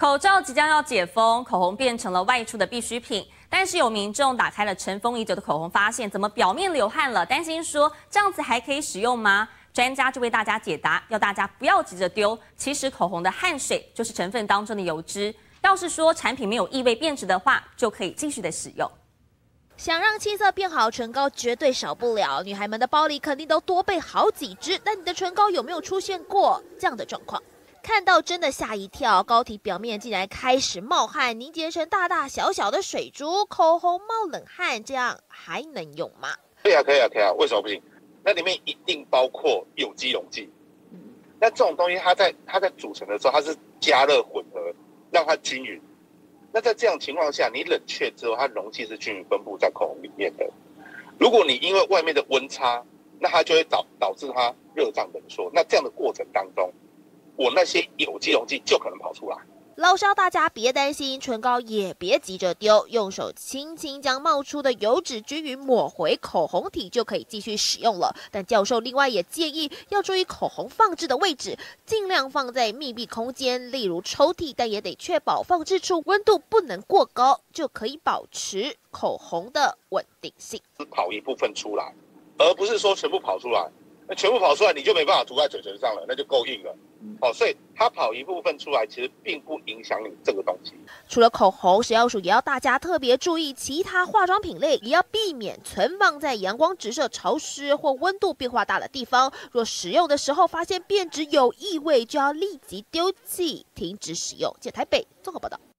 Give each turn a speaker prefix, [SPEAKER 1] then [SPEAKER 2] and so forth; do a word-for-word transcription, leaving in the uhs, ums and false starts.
[SPEAKER 1] 口罩即将要解封，口红变成了外出的必需品。但是有民众打开了尘封已久的口红，发现怎么表面流汗了，担心说这样子还可以使用吗？专家就为大家解答，要大家不要急着丢。其实口红的汗水就是成分当中的油脂，要是说产品没有异味变质的话，就可以继续的使用。
[SPEAKER 2] 想让气色变好，唇膏绝对少不了。女孩们的包里肯定都多备好几支，但你的唇膏有没有出现过这样的状况？看到真的吓一跳，膏体表面竟然开始冒汗，凝结成大大小小的水珠，口红冒冷汗，这样还能用吗？
[SPEAKER 3] 可以啊，可以啊，可以啊，为什么不行？那里面一定包括有机溶剂。嗯，那这种东西它在它在组成的时候，它是加热混合，让它均匀。 那在这样情况下，你冷却之后，它容器是均匀分布在口红里面的。如果你因为外面的温差，那它就会导导致它热胀冷缩。那这样的过程当中，我那些有机溶剂就可能跑出来。
[SPEAKER 2] 老师要大家别担心，唇膏也别急着丢，用手轻轻将冒出的油脂均匀抹回口红体，就可以继续使用了。但教授另外也建议要注意口红放置的位置，尽量放在密闭空间，例如抽屉，但也得确保放置处温度不能过高，就可以保持口红的稳定性。
[SPEAKER 3] 跑一部分出来，而不是说全部跑出来。那全部跑出来，你就没办法涂在嘴唇上了，那就够硬了。 哦，所以它跑一部分出来，其实并不影响你这个东西。
[SPEAKER 2] 除了口红，食药署也要大家特别注意，其他化妆品类也要避免存放在阳光直射、潮湿或温度变化大的地方。若使用的时候发现变质有异味，就要立即丢弃，停止使用。记者台北综合报道。